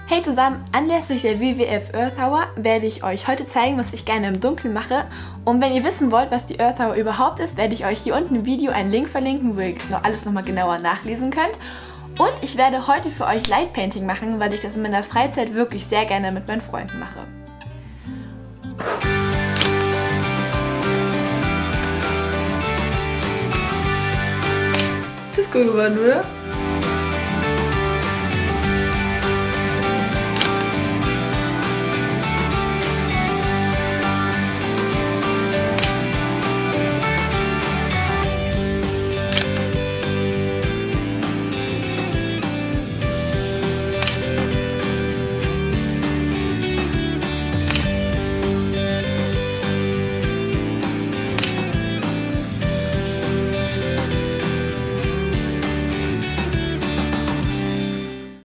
Hey zusammen, anlässlich der WWF Earth Hour werde ich euch heute zeigen, was ich gerne im Dunkeln mache. Und wenn ihr wissen wollt, was die Earth Hour überhaupt ist, werde ich euch hier unten im Video einen Link verlinken, wo ihr alles nochmal genauer nachlesen könnt. Und ich werde heute für euch Light Painting machen, weil ich das in meiner Freizeit wirklich sehr gerne mit meinen Freunden mache. Das ist cool geworden, oder?